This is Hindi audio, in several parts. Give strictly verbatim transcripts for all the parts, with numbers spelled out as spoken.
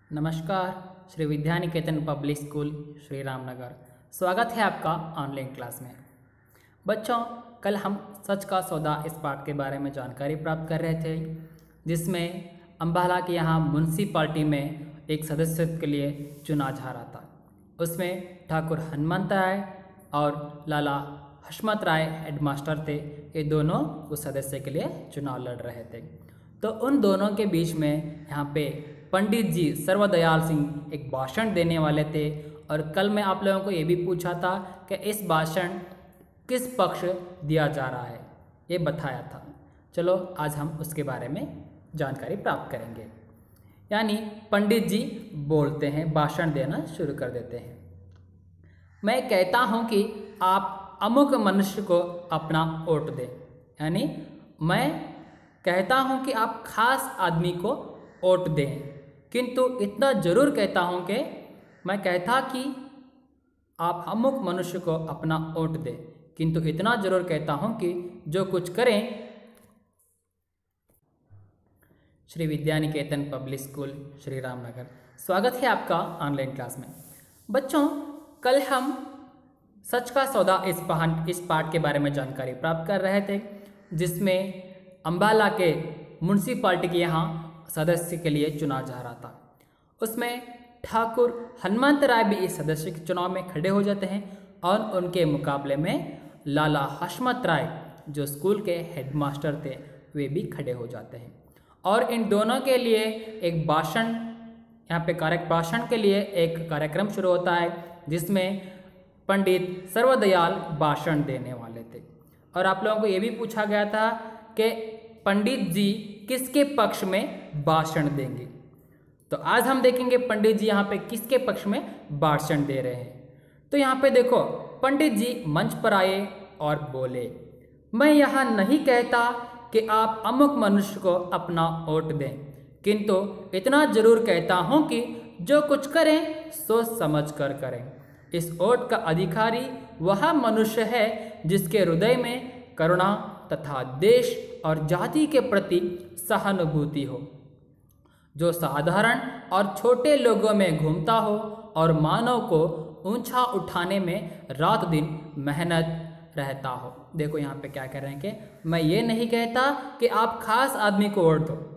नमस्कार। श्री विद्या निकेतन पब्लिक स्कूल श्री रामनगर, स्वागत है आपका ऑनलाइन क्लास में। बच्चों, कल हम सच का सौदा इस पाठ के बारे में जानकारी प्राप्त कर रहे थे, जिसमें अम्बाला के यहाँ म्यूनसिपाल्टी में एक सदस्य के लिए चुना जा रहा था। उसमें ठाकुर हनुमंत राय और लाला हशमत राय हेडमास्टर थे। ये दोनों उस सदस्य के लिए चुनाव लड़ रहे थे। तो उन दोनों के बीच में यहाँ पे पंडित जी सर्वदयाल सिंह एक भाषण देने वाले थे। और कल मैं आप लोगों को ये भी पूछा था कि इस भाषण किस पक्ष दिया जा रहा है, ये बताया था। चलो आज हम उसके बारे में जानकारी प्राप्त करेंगे। यानी पंडित जी बोलते हैं, भाषण देना शुरू कर देते हैं। मैं कहता हूँ कि आप अमुक मनुष्य को अपना वोट दें। यानी मैं कहता हूँ कि आप खास आदमी को वोट दें, किंतु इतना जरूर कहता हूँ कि मैं कहता कि आप अमुक मनुष्य को अपना वोट दें, किंतु इतना जरूर कहता हूँ कि जो कुछ करें। श्री विद्या निकेतन पब्लिक स्कूल श्री रामनगर, स्वागत है आपका ऑनलाइन क्लास में। बच्चों, कल हम सच का सौदा इस पाठ इस पाठ के बारे में जानकारी प्राप्त कर रहे थे, जिसमें अम्बाला के म्यूनसिपाल्टी के यहाँ सदस्य के लिए चुना जा रहा था। उसमें ठाकुर हनुमंत राय भी इस सदस्य के चुनाव में खड़े हो जाते हैं और उनके मुकाबले में लाला हशमत राय जो स्कूल के हेडमास्टर थे वे भी खड़े हो जाते हैं। और इन दोनों के लिए एक भाषण यहाँ पे कार्य भाषण के लिए एक कार्यक्रम शुरू होता है, जिसमें पंडित सर्वदयाल भाषण देने वाले थे। और आप लोगों को ये भी पूछा गया था कि पंडित जी किसके पक्ष में भाषण देंगे। तो आज हम देखेंगे पंडित जी यहाँ पे किसके पक्ष में भाषण दे रहे हैं। तो यहाँ पे देखो, पंडित जी मंच पर आए और बोले, मैं यहाँ नहीं कहता कि आप अमुक मनुष्य को अपना वोट दें, किंतु इतना जरूर कहता हूँ कि जो कुछ करें सोच समझ कर करें। इस वोट का अधिकारी वह मनुष्य है जिसके हृदय में करुणा तथा देश और जाति के प्रति सहानुभूति हो, जो साधारण और छोटे लोगों में घूमता हो और मानव को ऊंचा उठाने में रात दिन मेहनत रहता हो। देखो यहाँ पे क्या कह रहे हैं कि मैं ये नहीं कहता कि आप खास आदमी को वोट दो,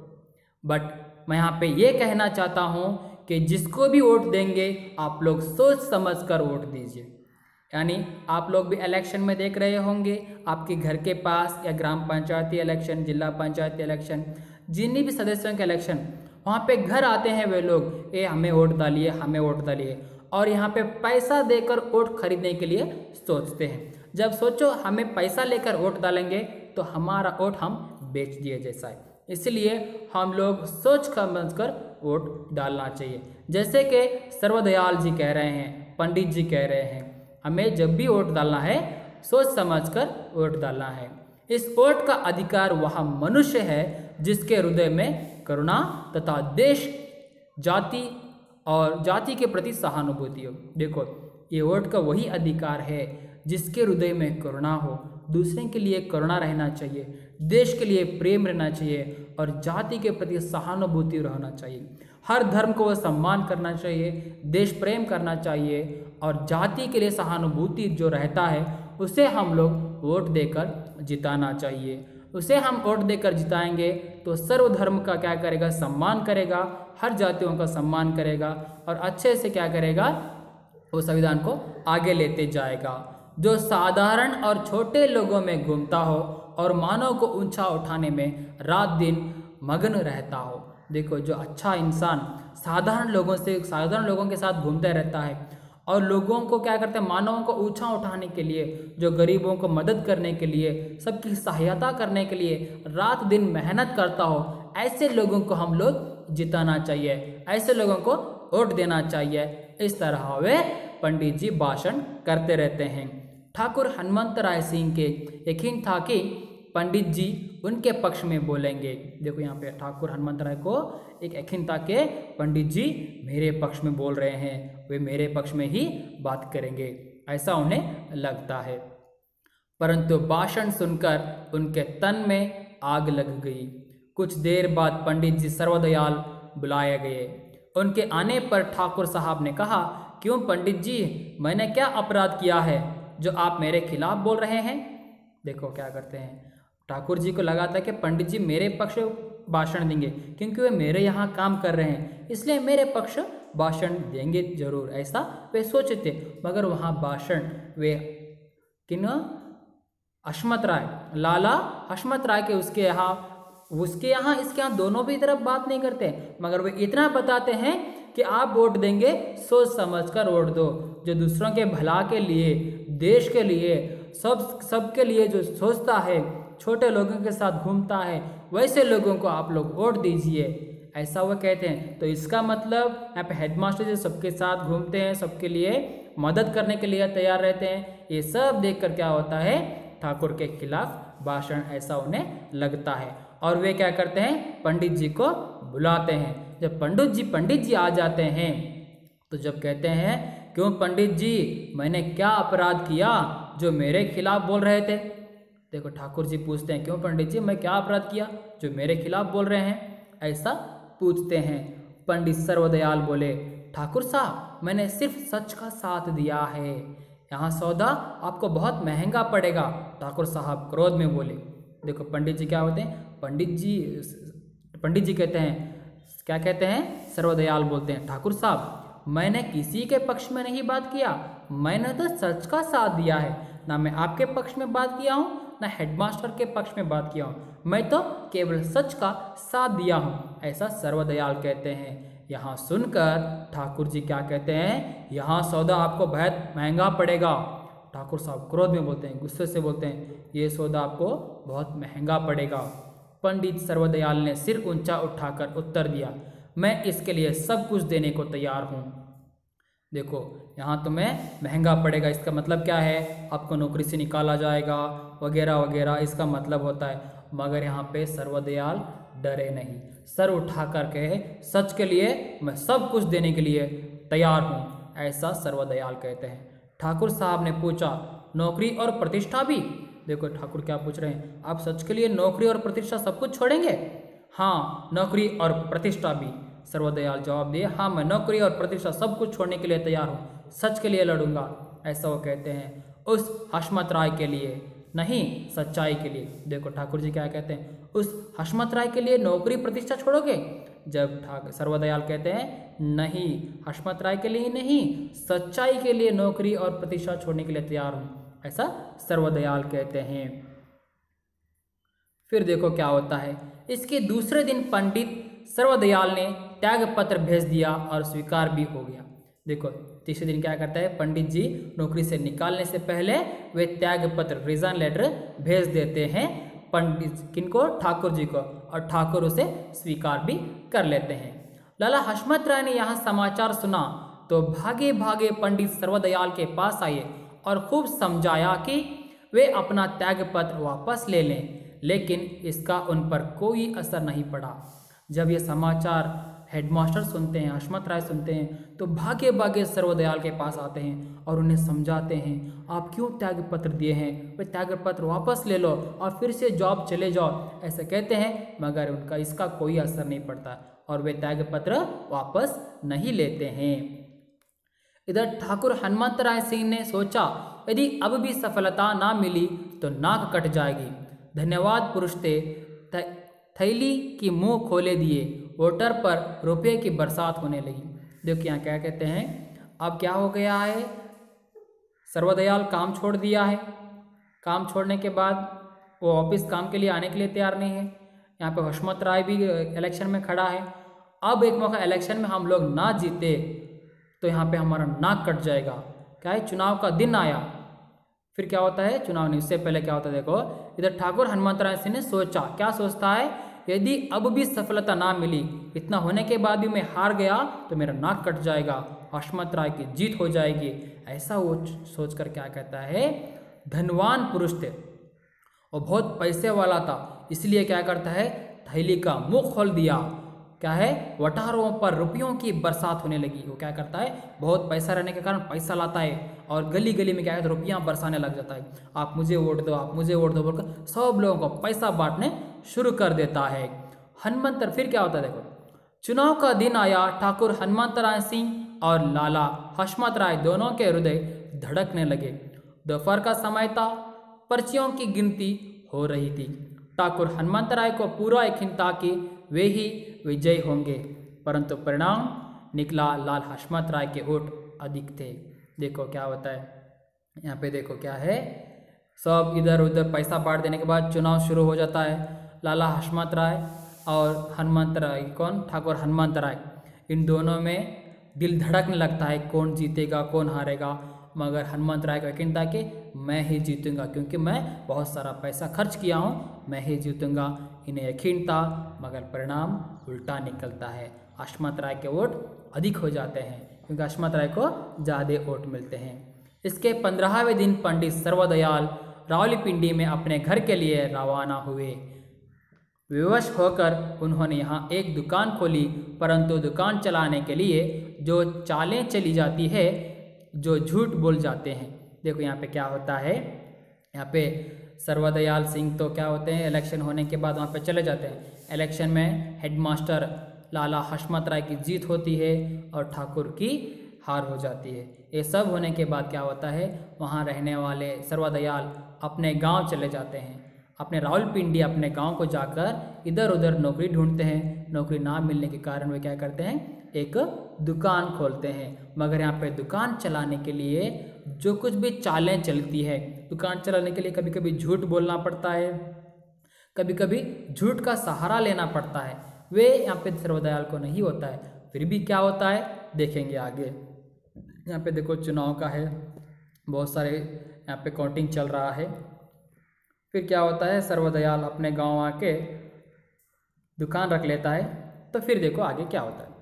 बट मैं यहाँ पे ये कहना चाहता हूँ कि जिसको भी वोट देंगे आप लोग सोच समझ कर वोट दीजिए। यानी आप लोग भी इलेक्शन में देख रहे होंगे, आपके घर के पास या ग्राम पंचायती इलेक्शन, जिला पंचायती इलेक्शन, जिन्हीं भी सदस्यों के इलेक्शन, वहाँ पे घर आते हैं वे लोग, ए हमें वोट डालिए, हमें वोट डालिए, और यहाँ पे पैसा देकर वोट खरीदने के लिए सोचते हैं। जब सोचो हमें पैसा लेकर वोट डालेंगे तो हमारा वोट हम बेच दिए जैसा है। इसलिए हम लोग सोच समझ कर वोट डालना चाहिए। जैसे कि सर्वदयाल जी कह रहे हैं, पंडित जी कह रहे हैं, हमें जब भी वोट डालना है सोच समझकर वोट डालना है। इस वोट का अधिकार वह मनुष्य है जिसके हृदय में करुणा तथा देश, जाति और जाति के प्रति सहानुभूति हो। देखो, ये वोट का वही अधिकार है जिसके हृदय में करुणा हो, दूसरे के लिए करुणा रहना चाहिए, देश के लिए प्रेम रहना चाहिए और जाति के प्रति सहानुभूति रहना चाहिए। हर धर्म को वह सम्मान करना चाहिए, देश प्रेम करना चाहिए और जाति के लिए सहानुभूति जो रहता है उसे हम लोग वोट देकर जिताना चाहिए। उसे हम वोट देकर जिताएंगे तो सर्वधर्म का क्या करेगा, सम्मान करेगा, हर जातियों का सम्मान करेगा और अच्छे से क्या करेगा, वो संविधान को आगे लेते जाएगा। जो साधारण और छोटे लोगों में घूमता हो और मानव को ऊंचा उठाने में रात दिन मग्न रहता हो। देखो, जो अच्छा इंसान साधारण लोगों से साधारण लोगों के साथ घूमता रहता है और लोगों को क्या करते हैं, मानवों को ऊंचा उठाने के लिए, जो गरीबों को मदद करने के लिए, सबकी सहायता करने के लिए रात दिन मेहनत करता हो, ऐसे लोगों को हम लोग जिताना चाहिए, ऐसे लोगों को वोट देना चाहिए। इस तरह वे पंडित जी भाषण करते रहते हैं। ठाकुर हनुमंत राय सिंह के यकीन था कि पंडित जी उनके पक्ष में बोलेंगे। देखो यहाँ पे ठाकुर हनुमंत राय को एक यकीन था कि पंडित जी मेरे पक्ष में बोल रहे हैं, वे मेरे पक्ष में ही बात करेंगे, ऐसा उन्हें लगता है। परंतु भाषण सुनकर उनके तन में आग लग गई। कुछ देर बाद पंडित जी सर्वदयाल बुलाए गए। उनके आने पर ठाकुर साहब ने कहा, क्यों पंडित जी, मैंने क्या अपराध किया है जो आप मेरे खिलाफ बोल रहे हैं? देखो क्या करते हैं, ठाकुर जी को लगा था कि पंडित जी मेरे पक्ष भाषण देंगे, क्योंकि वे मेरे यहाँ काम कर रहे हैं, इसलिए मेरे पक्ष भाषण देंगे जरूर, ऐसा वे सोचते। मगर वहाँ भाषण वे किन हशमत राय, लाला हशमत राय के उसके यहाँ उसके यहाँ इसके यहाँ दोनों भी तरफ बात नहीं करते, मगर वे इतना बताते हैं कि आप वोट देंगे सोच समझ कर वोट दो, जो दूसरों के भला के लिए, देश के लिए, सब सबके लिए जो सोचता है, छोटे लोगों के साथ घूमता है, वैसे लोगों को आप लोग वोट दीजिए, ऐसा वो कहते हैं। तो इसका मतलब यहाँ पे हेडमास्टर जो सबके साथ घूमते हैं, सबके लिए मदद करने के लिए तैयार रहते हैं, ये सब देखकर क्या होता है, ठाकुर के खिलाफ भाषण ऐसा उन्हें लगता है। और वे क्या करते हैं, पंडित जी को बुलाते हैं। जब पंडित जी पंडित जी आ जाते हैं तो जब कहते हैं, क्यों पंडित जी, मैंने क्या अपराध किया जो मेरे खिलाफ बोल रहे थे? देखो ठाकुर जी पूछते हैं, क्यों पंडित जी, मैं क्या अपराध किया जो मेरे खिलाफ बोल रहे हैं, ऐसा पूछते हैं। पंडित सर्वदयाल बोले, ठाकुर साहब, मैंने सिर्फ सच का साथ दिया है, यहाँ सौदा आपको बहुत महंगा पड़ेगा। ठाकुर साहब क्रोध में बोले। देखो पंडित जी क्या होते हैं, पंडित जी पंडित जी कहते हैं, क्या कहते हैं, सर्वदयाल बोलते हैं, ठाकुर साहब, मैंने किसी के पक्ष में नहीं बात किया, मैंने तो सच का साथ दिया है, ना मैं आपके पक्ष में बात किया हूँ, ना हेडमास्टर के पक्ष में बात किया हूँ, मैं तो केवल सच का साथ दिया हूँ, ऐसा सर्वदयाल कहते हैं। यहाँ सुनकर ठाकुर जी क्या कहते हैं, यहाँ सौदा आपको बहुत महंगा पड़ेगा। ठाकुर साहब क्रोध में बोलते हैं, गुस्से से बोलते हैं, ये सौदा आपको बहुत महंगा पड़ेगा। पंडित सर्वदयाल ने सिर ऊंचा उठाकर उत्तर दिया, मैं इसके लिए सब कुछ देने को तैयार हूँ। देखो यहाँ तुम्हें महंगा पड़ेगा, इसका मतलब क्या है, आपको नौकरी से निकाला जाएगा वगैरह वगैरह, इसका मतलब होता है। मगर यहाँ पे सर्वदयाल डरे नहीं, सर उठाकर कहे, सच के लिए मैं सब कुछ देने के लिए तैयार हूँ, ऐसा सर्वदयाल कहते हैं। ठाकुर साहब ने पूछा, नौकरी और प्रतिष्ठा भी? देखो ठाकुर क्या पूछ रहे हैं, आप सच के लिए नौकरी और प्रतिष्ठा सब कुछ छोड़ेंगे? हाँ, नौकरी और प्रतिष्ठा भी। सर्वदयाल जवाब दिए, हाँ मैं नौकरी और प्रतिष्ठा सब कुछ छोड़ने के लिए तैयार हूँ, सच के लिए लड़ूंगा, ऐसा वो कहते हैं। उस हशमत राय के लिए नहीं, सच्चाई के लिए। देखो ठाकुर जी क्या कहते हैं, उस हशमत राय के लिए नौकरी प्रतिष्ठा छोड़ोगे? जब ठाकुर सर्वदयाल कहते हैं, नहीं, हशमत राय के लिए नहीं, सच्चाई के लिए नौकरी और प्रतिष्ठा छोड़ने के लिए तैयार हूँ, ऐसा सर्वदयाल कहते हैं। फिर देखो क्या होता है, इसके दूसरे दिन पंडित सर्वदयाल ने त्याग पत्र भेज दिया और स्वीकार भी हो गया। देखो तीसरे दिन क्या करता है, पंडित जी नौकरी से निकालने से पहले वे त्याग पत्र, रिजाइन लेटर भेज देते हैं पंडित किनको, ठाकुर जी को, और ठाकुर उसे स्वीकार भी कर लेते हैं। लाला हशमत राय ने यहाँ समाचार सुना तो भागे भागे पंडित सर्वदयाल के पास आए और खूब समझाया कि वे अपना त्याग पत्र वापस ले लें, लेकिन इसका उन पर कोई असर नहीं पड़ा। जब ये समाचार हेडमास्टर सुनते हैं, हशमत राय सुनते हैं, तो भागे भागे सर्वदयाल के पास आते हैं और उन्हें समझाते हैं, आप क्यों त्याग पत्र दिए हैं, वे त्याग पत्र वापस ले लो और फिर से जॉब चले जाओ, ऐसे कहते हैं। मगर उनका इसका कोई असर नहीं पड़ता और वे त्याग पत्र वापस नहीं लेते हैं। इधर ठाकुर हनुमंत राय सिंह ने सोचा, यदि अब भी सफलता ना मिली तो नाक कट जाएगी। धन्यवाद पुरुष थे, थैली की मुंह खोले दिए, वोटर पर रुपये की बरसात होने लगी। देखिए यहाँ क्या कहते हैं, अब क्या हो गया है, सर्वदयाल काम छोड़ दिया है, काम छोड़ने के बाद वो ऑफिस काम के लिए आने के लिए तैयार नहीं है। यहाँ पे हशमत राय भी इलेक्शन में खड़ा है। अब एक मौका इलेक्शन में हम लोग ना जीते तो यहाँ पे हमारा नाक कट जाएगा। क्या है, चुनाव का दिन आया, फिर क्या होता है, चुनाव नहीं, उससे पहले क्या होता है। देखो इधर ठाकुर हनुमंत राय सिंह ने सोचा, क्या सोचता है, यदि अब भी सफलता ना मिली, इतना होने के बाद भी मैं हार गया तो मेरा नाक कट जाएगा, हशमत राय की जीत हो जाएगी, ऐसा वो सोचकर क्या कहता है, धनवान पुरुष थे और बहुत पैसे वाला था, इसलिए क्या करता है, थैली का मुंह खोल दिया। क्या है, वटारों पर रुपयों की बरसात होने लगी। वो क्या करता है, बहुत पैसा रहने के कारण पैसा लाता है और गली गली में क्या है, रुपया बरसाने लग जाता है, आप मुझे वोट दो, आप मुझे वोट दो बोलकर सब लोगों को पैसा बांटने शुरू कर देता है। हनुमंत फिर क्या होता है, देखो चुनाव का दिन आया। ठाकुर हनुमंतराय सिंह और लाला हशमत राय दोनों के हृदय धड़कने लगे। दोपहर का समय था। पर्चियों की गिनती हो रही थी। ठाकुर हनुमंतराय को पूरा यकीन था कि वे ही विजयी होंगे, परंतु परिणाम निकला लाल हशमत राय के वोट अधिक थे। देखो क्या होता है यहाँ पे, देखो क्या है, सब इधर उधर पैसा बांट देने के बाद चुनाव शुरू हो जाता है। लाला हशमत राय और हनुमंत राय, कौन, ठाकुर हनुमंत राय, इन दोनों में दिल धड़कने लगता है कौन जीतेगा कौन हारेगा। मगर हनुमंत राय का यकीन था कि मैं ही जीतूंगा, क्योंकि मैं बहुत सारा पैसा खर्च किया हूँ, मैं ही जीतूंगा। इन्हें यकीन था, मगर परिणाम उल्टा निकलता है। हशमत राय के वोट अधिक हो जाते हैं, क्योंकि हशमत राय को ज़्यादा वोट मिलते हैं। इसके पंद्रहवें दिन पंडित सर्वदयाल रावलपिंडी में अपने घर के लिए रवाना हुए। विवश होकर उन्होंने यहाँ एक दुकान खोली, परंतु दुकान चलाने के लिए जो चालें चली जाती है, जो झूठ बोल जाते हैं। देखो यहाँ पे क्या होता है, यहाँ पे सर्वदयाल सिंह तो क्या होते हैं, इलेक्शन होने के बाद वहाँ पे चले जाते हैं। इलेक्शन में हेडमास्टर लाला हशमत राय की जीत होती है और ठाकुर की हार हो जाती है। ये सब होने के बाद क्या होता है, वहाँ रहने वाले सर्वदयाल अपने गांव चले जाते हैं। अपने रावलपिंडी अपने गांव को जाकर इधर उधर नौकरी ढूंढते हैं। नौकरी ना मिलने के कारण वे क्या करते हैं, एक दुकान खोलते हैं। मगर यहाँ पे दुकान चलाने के लिए जो कुछ भी चालें चलती है, दुकान चलाने के लिए कभी कभी झूठ बोलना पड़ता है, कभी कभी झूठ का सहारा लेना पड़ता है। वे यहाँ पे सर्वदयाल को नहीं होता है, फिर भी क्या होता है देखेंगे आगे। यहाँ पे देखो चुनाव का है, बहुत सारे यहाँ पे काउंटिंग चल रहा है। फिर क्या होता है, सर्वदयाल अपने गांव आके दुकान रख लेता है। तो फिर देखो आगे क्या होता है।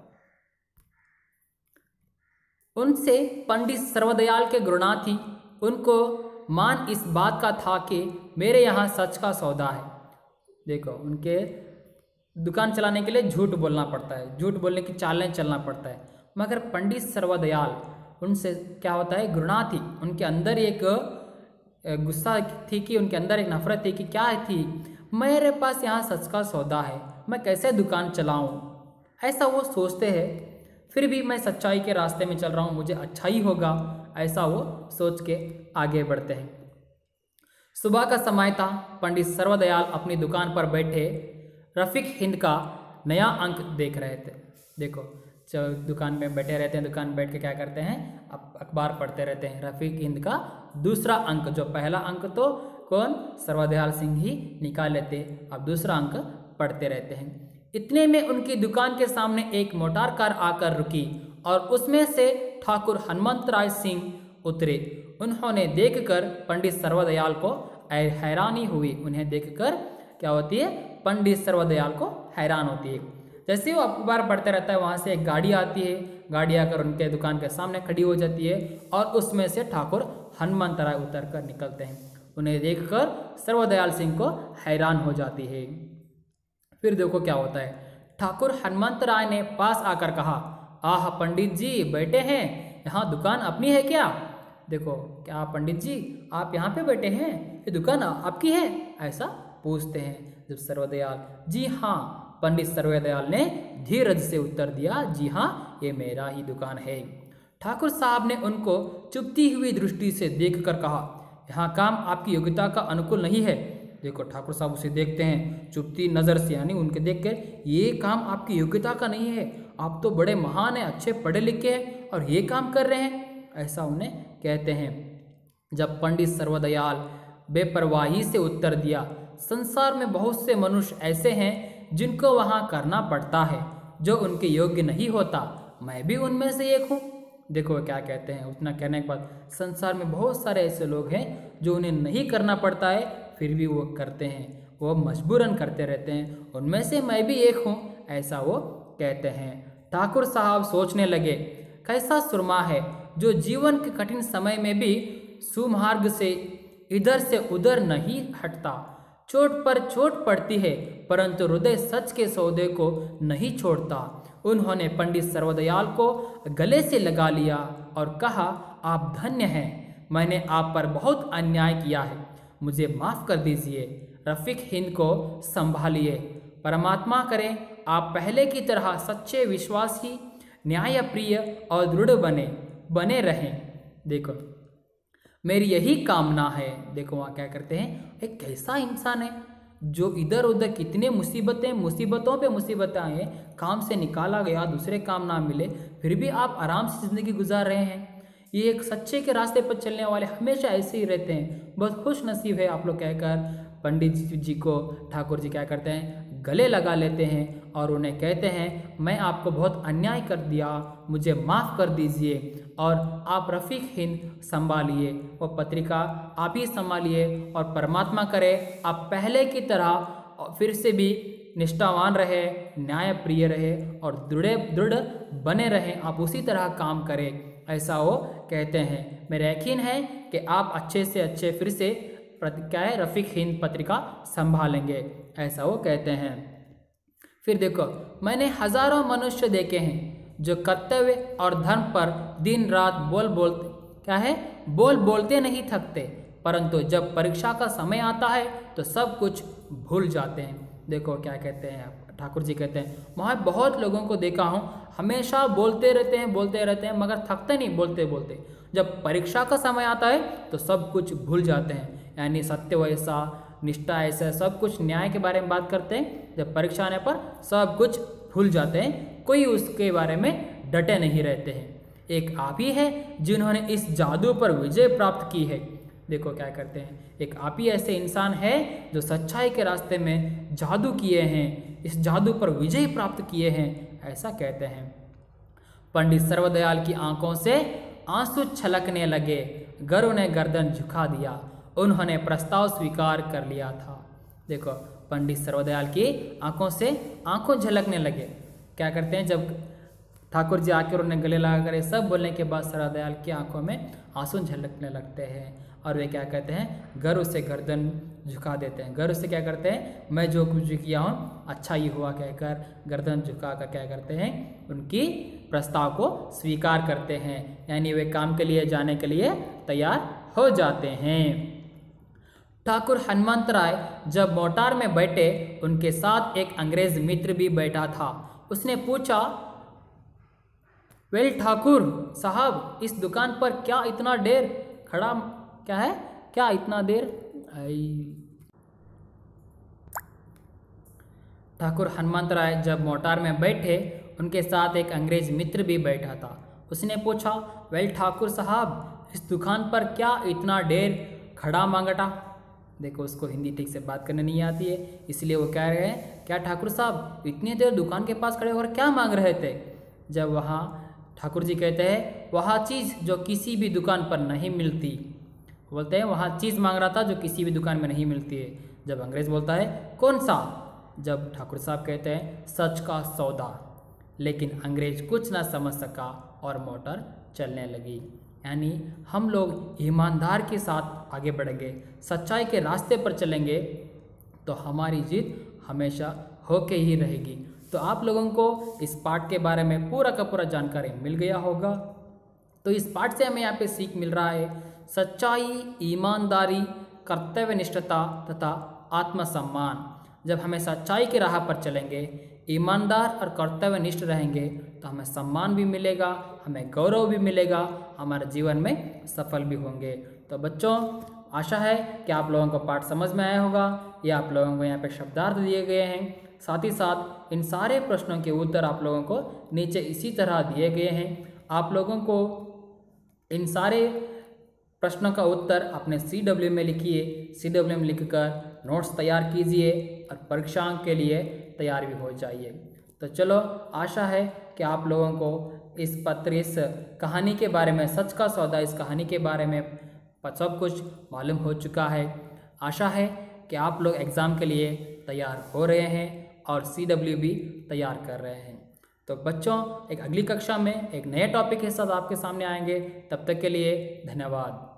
उनसे पंडित सर्वदयाल के गुरुनाथी, उनको मान इस बात का था कि मेरे यहाँ सच का सौदा है। देखो उनके दुकान चलाने के लिए झूठ बोलना पड़ता है, झूठ बोलने की चालें चलना पड़ता है। मगर पंडित सर्वदयाल, उनसे क्या होता है, गुरुनाथी, उनके अंदर एक गुस्सा थी कि उनके अंदर एक नफरत थी कि क्या थी, मेरे पास यहाँ सच का सौदा है, मैं कैसे दुकान चलाऊं, ऐसा वो सोचते हैं। फिर भी मैं सच्चाई के रास्ते में चल रहा हूँ, मुझे अच्छा ही होगा, ऐसा वो सोच के आगे बढ़ते हैं। सुबह का समय था। पंडित सर्वदयाल अपनी दुकान पर बैठे रफीक हिंद का नया अंक देख रहे थे। देखो जब दुकान में बैठे रहते हैं, दुकान में बैठ के क्या करते हैं, अब अखबार पढ़ते रहते हैं। रफीक हिंद का दूसरा अंक, जो पहला अंक तो कौन, सर्वदयाल सिंह ही निकाल लेते, अब दूसरा अंक पढ़ते रहते हैं। इतने में उनकी दुकान के सामने एक मोटार कार आकर रुकी और उसमें से ठाकुर हनुमंतराय सिंह उतरे। उन्होंने देखकर पंडित सर्वदयाल को हैरानी हुई। उन्हें देखकर क्या होती है, पंडित सर्वदयाल को हैरान होती है। जैसे वो अखबार पढ़ते रहता है, वहाँ से एक गाड़ी आती है। गाड़ी आकर उनके दुकान के सामने खड़ी हो जाती है और उसमें से ठाकुर हनुमंतराय उतर कर निकलते हैं। उन्हें देखकर सर्वदयाल सिंह को हैरान हो जाती है। फिर देखो क्या होता है, ठाकुर हनुमंतराय ने पास आकर कहा, आह पंडित जी बैठे हैं, यहाँ दुकान अपनी है क्या? देखो क्या पंडित जी आप यहाँ पे बैठे हैं, ये दुकान आपकी है, ऐसा पूछते हैं। जब सर्वदयाल, जी हाँ, पंडित सर्वदयाल ने धीरज से उत्तर दिया, जी हाँ ये मेरा ही दुकान है। ठाकुर साहब ने उनको चुभती हुई दृष्टि से देखकर कहा, यहाँ काम आपकी योग्यता का अनुकूल नहीं है। देखो ठाकुर साहब उसे देखते हैं चुभती नज़र से, यानी उनके देख कर, ये काम आपकी योग्यता का नहीं है, आप तो बड़े महान हैं, अच्छे पढ़े लिखे हैं और ये काम कर रहे हैं, ऐसा उन्हें कहते हैं। जब पंडित सर्वदयाल बेपरवाही से उत्तर दिया, संसार में बहुत से मनुष्य ऐसे हैं जिनको वहाँ करना पड़ता है जो उनके योग्य नहीं होता, मैं भी उनमें से एक हूँ। देखो क्या कहते हैं, उतना कहने के बाद, संसार में बहुत सारे ऐसे लोग हैं जो उन्हें नहीं करना पड़ता है फिर भी वो करते हैं, वो मजबूरन करते रहते हैं, उनमें से मैं भी एक हूँ, ऐसा वो कहते हैं। ठाकुर साहब सोचने लगे, कैसा सुरमा है जो जीवन के कठिन समय में भी सुमार्ग से इधर से उधर नहीं हटता। चोट पर चोट पड़ती है परंतु हृदय सच के सौदे को नहीं छोड़ता। उन्होंने पंडित सर्वदयाल को गले से लगा लिया और कहा, आप धन्य हैं, मैंने आप पर बहुत अन्याय किया है, मुझे माफ़ कर दीजिए। रफीक हिंद को संभालिए, परमात्मा करे आप पहले की तरह सच्चे, विश्वासी, न्यायप्रिय और दृढ़ बने बने रहें। देखो मेरी यही कामना है। देखो वहाँ क्या करते हैं, एक कैसा इंसान है जो इधर उधर कितने मुसीबतें मुसीबतों पे मुसीबतें आए, काम से निकाला गया, दूसरे काम ना मिले, फिर भी आप आराम से ज़िंदगी गुजार रहे हैं। ये एक सच्चे के रास्ते पर चलने वाले हमेशा ऐसे ही रहते हैं। बहुत खुश नसीब है आप लोग कहकर पंडित जी को ठाकुर जी क्या करते हैं, गले लगा लेते हैं और उन्हें कहते हैं मैं आपको बहुत अन्याय कर दिया, मुझे माफ़ कर दीजिए और आप रफ़ीक हिंद संभालिए, वो पत्रिका आप ही संभालिए और परमात्मा करे आप पहले की तरह फिर से भी निष्ठावान रहे, न्यायप्रिय रहे और दृढ़ दृढ़ बने रहें, आप उसी तरह काम करें, ऐसा वो कहते हैं। मेरा यकीन है कि आप अच्छे से अच्छे फिर से क्या है रफ़ीक हिंद पत्रिका संभालेंगे, ऐसा वो कहते हैं। फिर देखो मैंने हजारों मनुष्य देखे हैं जो कर्तव्य और धर्म पर दिन रात बोल बोलते क्या है बोल बोलते नहीं थकते, परंतु जब परीक्षा का समय आता है तो सब कुछ भूल जाते हैं। देखो क्या कहते हैं ठाकुर जी कहते हैं, मैं बहुत लोगों को देखा हूँ हमेशा बोलते रहते हैं बोलते रहते हैं मगर थकते नहीं बोलते बोलते, जब परीक्षा का समय आता है तो सब कुछ भूल जाते हैं। यानी सत्य वैसा, निष्ठा ऐसा, सब कुछ न्याय के बारे में बात करते हैं, जब परीक्षा आने पर सब कुछ भूल जाते हैं, कोई उसके बारे में डटे नहीं रहते हैं। एक आप ही है जिन्होंने इस जादू पर विजय प्राप्त की है। देखो क्या करते हैं, एक आप ही ऐसे इंसान है जो सच्चाई के रास्ते में जादू किए हैं, इस जादू पर विजय प्राप्त किए हैं, ऐसा कहते हैं। पंडित सर्वदयाल की आंखों से आंसू छलकने लगे, गर्व ने गर्दन झुका दिया, उन्होंने प्रस्ताव स्वीकार कर लिया था। देखो पंडित सर्वदयाल की आंखों से आंखों झलकने लगे, क्या करते हैं जब ठाकुर जी आकर उन्हें गले लगा कर सब बोलने के बाद सर्वदयाल की आंखों में आंसू झलकने लगते हैं और वे क्या कहते हैं गर्व से गर्दन झुका देते हैं। गर्व से क्या करते हैं, मैं जो कुछ भी किया हूँ अच्छा ही हुआ कहकर गर्दन झुका कर क्या करते हैं उनकी प्रस्ताव को स्वीकार करते हैं, यानी वे काम के लिए जाने के लिए तैयार हो जाते हैं। ठाकुर हनुमंत राय जब मोटार में बैठे उनके साथ एक अंग्रेज मित्र भी बैठा था। उसने पूछा, वेल ठाकुर साहब इस दुकान पर क्या इतना देर खड़ा क्या है क्या इतना देर आई। ठाकुर हनुमंत राय जब मोटार में बैठे उनके साथ एक अंग्रेज मित्र भी बैठा था। उसने पूछा, वेल ठाकुर साहब इस दुकान पर क्या इतना देर खड़ा मांगटा। देखो उसको हिंदी ठीक से बात करने नहीं आती है, इसलिए वो कह रहे हैं क्या ठाकुर साहब इतनी देर दुकान के पास खड़े होकर क्या मांग रहे थे। जब वहाँ ठाकुर जी कहते हैं वहाँ चीज़ जो किसी भी दुकान पर नहीं मिलती, बोलते हैं वहाँ चीज़ मांग रहा था जो किसी भी दुकान में नहीं मिलती है। जब अंग्रेज़ बोलता है कौन सा, जब ठाकुर साहब कहते हैं सच का सौदा, लेकिन अंग्रेज कुछ ना समझ सका और मोटर चलने लगी। यानी हम लोग ईमानदार के साथ आगे बढ़ेंगे, सच्चाई के रास्ते पर चलेंगे तो हमारी जीत हमेशा होके ही रहेगी। तो आप लोगों को इस पाठ के बारे में पूरा का पूरा जानकारी मिल गया होगा। तो इस पाठ से हमें यहाँ पे सीख मिल रहा है सच्चाई, ईमानदारी, कर्तव्यनिष्ठता तथा आत्मसम्मान। जब हमें सच्चाई की राह पर चलेंगे, ईमानदार और कर्तव्यनिष्ठ रहेंगे तो हमें सम्मान भी मिलेगा, हमें गौरव भी मिलेगा, हमारे जीवन में सफल भी होंगे। तो बच्चों आशा है कि आप लोगों को पाठ समझ में आया होगा। ये आप लोगों को यहाँ पे शब्दार्थ दिए गए हैं, साथ ही साथ इन सारे प्रश्नों के उत्तर आप लोगों को नीचे इसी तरह दिए गए हैं। आप लोगों को इन सारे प्रश्नों का उत्तर अपने सी डब्ल्यू में लिखिए, सी डब्ल्यू में लिखकर नोट्स तैयार कीजिए और परीक्षाओं के लिए तैयार भी हो जाइए। तो चलो आशा है कि आप लोगों को इस पत्र इस कहानी के बारे में, सच का सौदा इस कहानी के बारे में सब कुछ मालूम हो चुका है। आशा है कि आप लोग एग्ज़ाम के लिए तैयार हो रहे हैं और सी डब्ल्यू भी तैयार कर रहे हैं। तो बच्चों एक अगली कक्षा में एक नए टॉपिक के साथ आपके सामने आएंगे। तब तक के लिए धन्यवाद।